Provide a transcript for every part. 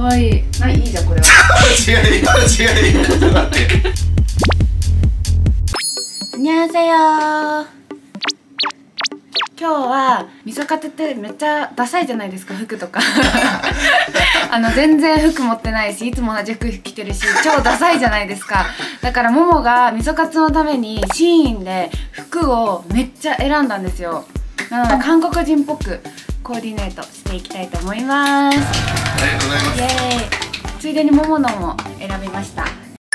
わいい。ないいじゃんこれは。 違うちょっと待って。 こんにゃせよー。今日はみそかてってめっちゃダサいじゃないですか、服とか全然服持ってないし、いつも同じ服着てるし、超ダサいじゃないですか。だからももがみそかつのためにシーインで服をめっちゃ選んだんですよ。なので韓国人っぽくコーディネートしていきたいと思います。 ありがとうございます。 イエーイ。ついでにもものも選びました。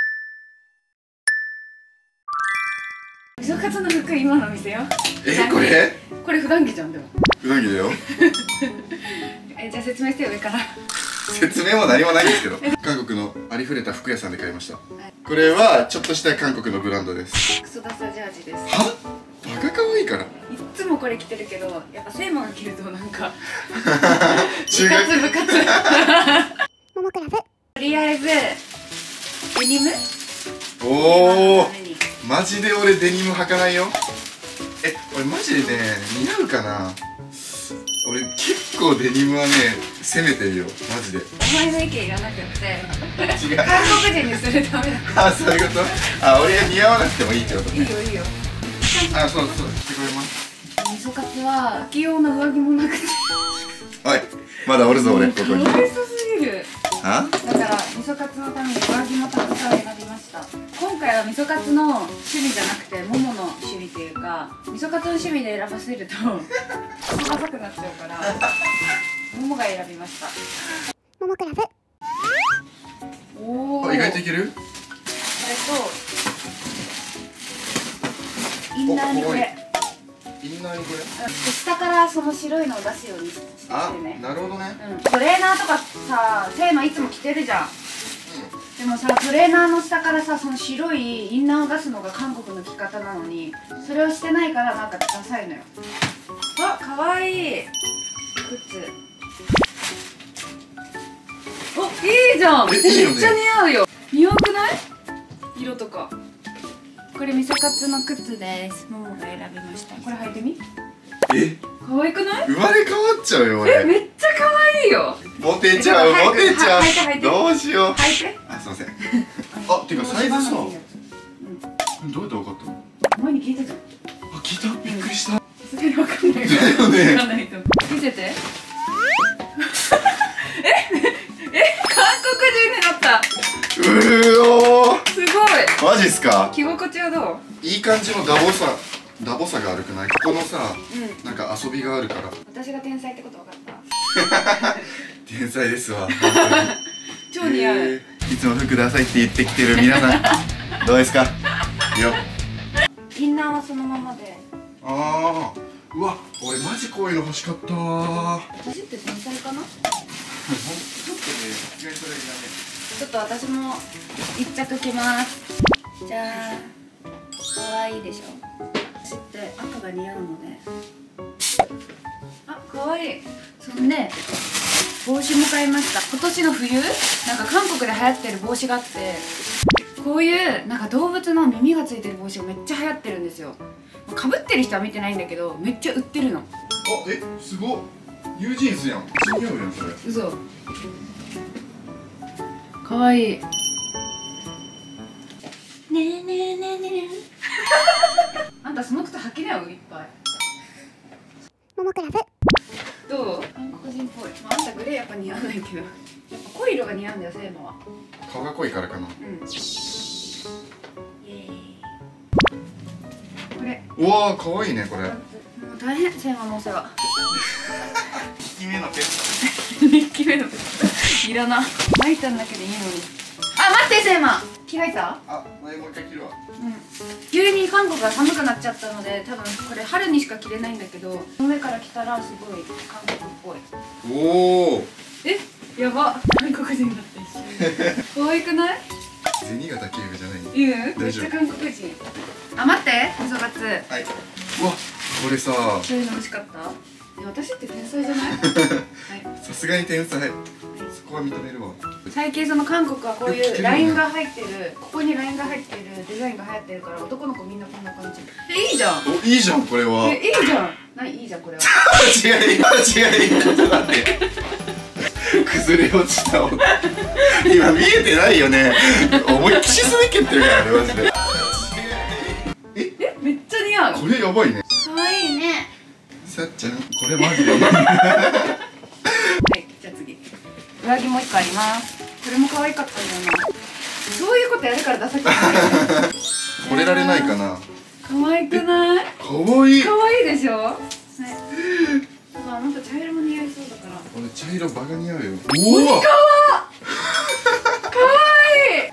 みそかつの服今の見せよ。これ普段着じゃん。でも普段着だよ。 じゃあ説明してよ、上から。 説明も何もないんですけど、韓国のありふれた服屋さんで買いました。これはちょっとした韓国のブランドです。 クソダサジャージです。 は？バカ可愛いから。いつもこれ着てるけど、やっぱセイマが着るとなんか中学部活ももクラブ。とりあえずデニム。 おお、マジで俺デニム履かないよ。俺マジでね、似合うかな。俺結構デニムはね、攻めてるよ、マジで。 お前の意見いらなくって違う、 韓国人にするためだ。 あ、そういうこと。あ、俺が似合わなくてもいいってことね。 いいよいいよ。 あ、そうそう、聞こえます。 みそかつは秋用の上着もなくて、 おい、まだおるぞ俺、ここに。 かわいそすぎる。 あ？ だからみそかつのために上着もたくさん選びました。今回はみそかつの趣味じゃなくてももの趣味っていうか、みそかつの趣味で選ばせると細かくなっちゃうからももが選びました。ももクラブ。おお、 意外といける？ これとインナーにこれ。 インナーにこれ？ 下からその白いのを出すようにしてね。 なるほどね。 トレーナーとかさ、テーマいつも着てるじゃん。でもさ、トレーナーの下からさ、その白いインナーを出すのが韓国の着方なのに、それをしてないからなんかダサいのよ。あ、かわいい靴。お、いいじゃん。めっちゃ似合うよ。似合くない？色とか。これみそかつの靴です。ももが選びました。これ履いてみ。可愛くない？ 生まれ変わっちゃうよ俺。 めっちゃ可愛いよ。 モテちゃう、モテちゃう。どうしよう。 履いて。 あ、すいません。あ、てかサイズさ、どうやって分かったの？ 前に聞いたじゃん。 あ、聞いた？びっくりした。 さすがに分かんない。 だよね。 分かんないと。見せて。韓国人になった。 うおー。 すごい。 マジっすか？ 着心地はどう？ いい感じのダボさがあるくない？ここのさ、なんか遊びがあるから。 私が天才ってこと分かった。 天才ですわ。 超似合う。 いつも服ダサいって言ってきてる皆さん、どうですか？よ。 インナーはそのままで。 ああ、うわ、俺マジこういうの欲しかったー。 私って天才かな？ ちょっとね、さすがにそれがね。 ちょっと私も一着着ます。じゃあ、可愛いでしょ。私って赤が似合うので。あ、可愛い。そんで帽子も買いました。今年の冬、なんか韓国で流行ってる帽子があって、こういうなんか動物の耳がついてる帽子がめっちゃ流行ってるんですよ。かぶってる人は見てないんだけど、めっちゃ売ってるの。 あ、すごっ。ニュージーンズやん。似合うやんそれ。 嘘。かわいい。ねえねえねえねえねえ。あんたその靴履きなよ、いっぱい。ももクラブ。どう？韓国人っぽい。まあ、あんたグレーやっぱ似合わないけど、やっぱ濃い色が似合うんだよ、セイマは。 顔が濃いからかな。 イエーイ。これ。 うわー、可愛いねこれ。 もう大変、セイマのお世話。 2期目のペッ 2期目のペットいらな。マイちゃんだけでいいのに。あ、待って、セイマ着替えた？ あ、もう一回着るわ。 急に韓国が寒くなっちゃったので、多分これ春にしか着れないんだけど、上から着たらすごい韓国っぽい。 おお。 やば、韓国人だった一瞬。可愛くない？ 銭形警部じゃない。 いいね。めっちゃ韓国人。あ、待って、みそかつ。 はい。うわ、これさ。 そういうの欲しかった？私って天才じゃない？ さすがに天才。そこは認めるわ。 最近その韓国はこういうラインが入ってる、ここにラインが入ってるデザインが流行ってるから、男の子みんなこんな感じ。いいじゃん。 お、いいじゃんこれは。 いいじゃん。いいじゃんこれは。 違う、ちょっと待って。クソ崩れ落ちた音今見えてないよね。思いっきしすぎけってるからねマジで。 めっちゃ似合う。 これやばいね。 可愛いね。 さっちゃんこれマジではいじゃあ次上着もう一個あります。これも可愛かったんだよな。そういうことやるからダサくないこれられないかな。 可愛くない？ かわいい。 可愛いでしょ。はいなんか茶色も似合いそうだから。 俺茶色バカ似合うよ。おお。 かわいい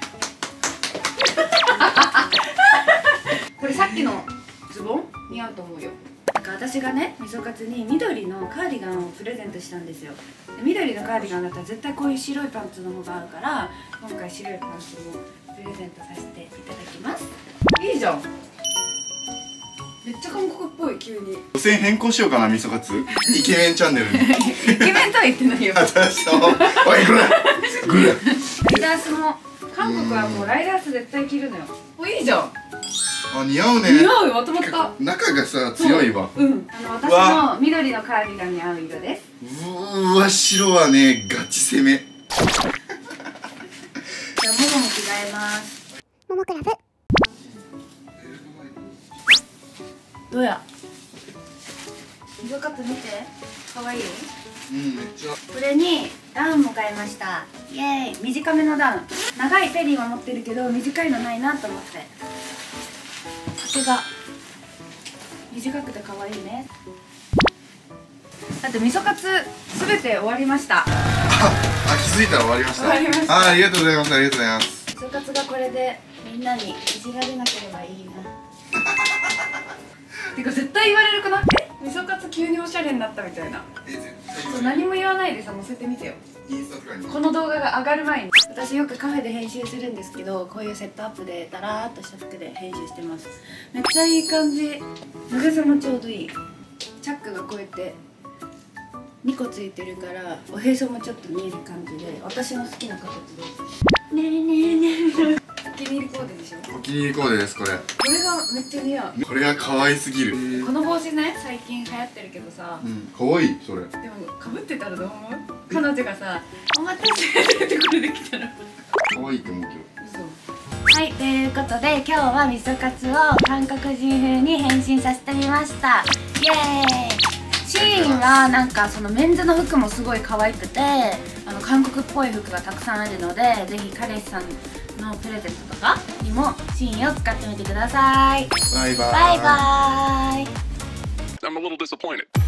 これさっきのズボン似合うと思うよ。なんか私がねみそかつに緑のカーディガンをプレゼントしたんですよ。で緑のカーディガンだったら絶対こういう白いパンツの方が合うから今回白いパンツをプレゼントさせていただきます。いいじゃん。めっちゃ韓国っぽい急に。 路線変更しようかなみそかつ。イケメンチャンネルに。 イケメンとは言ってないよ。 私のおいこれライダースも韓国はもうライダース絶対着るのよ。おいいじゃん。 あ似合うね。 似合うよまとまった。 中がさ強いわ。 うん私の緑のカーディガンに合う色です。 うわ白はねガチ攻め。 じゃあももも着替えます。 ももクラブ。 どうやみそかつ見て可愛いよ。 うんめっちゃ。 これにダウンも買いました。イエーイ。短めのダウン。長いペリーは持ってるけど短いのないなと思って丈が短くて可愛いね。だってみそかつすべて終わりました。 あ気づいたら終わりました。 終わりました。 ありがとうございます。ありがとうございます。 みそかつがこれでみんなにいじられなければいいなてか絶対言われるかな。みそかつ急におしゃれになったみたいな。 絶そう何も言わないでさ載せてみてよ。 対インスタとかに。 この動画が上がる前に。私よくカフェで編集するんですけどこういうセットアップでダラーっとした服で編集してます。めっちゃいい感じ。長さもちょうどいい。チャックがこうやって2個ついてるからおへそもちょっと見える感じで私の好きな形です。ねえねえねえお気に入りコーデでしょ。 お気に入りコーデですこれ。 これがめっちゃ似合う。 これが可愛すぎる。 この帽子ね最近流行ってるけどさ、 可愛いそれ。 でもかぶってたらどう思う？彼女がさ「お待たせ」ってこれできたら可愛いと思うけど。 嘘。はい、ということで今日はみそかつを韓国人風に変身させてみました。イエーイ。シーンはなんかそのメンズの服もすごい可愛くて韓国っぽい服がたくさんあるのでぜひ彼氏さんのプレゼントとかにもシーンを使ってみてください。 バイバイ。 バイバイ。 I'm a little disappointed.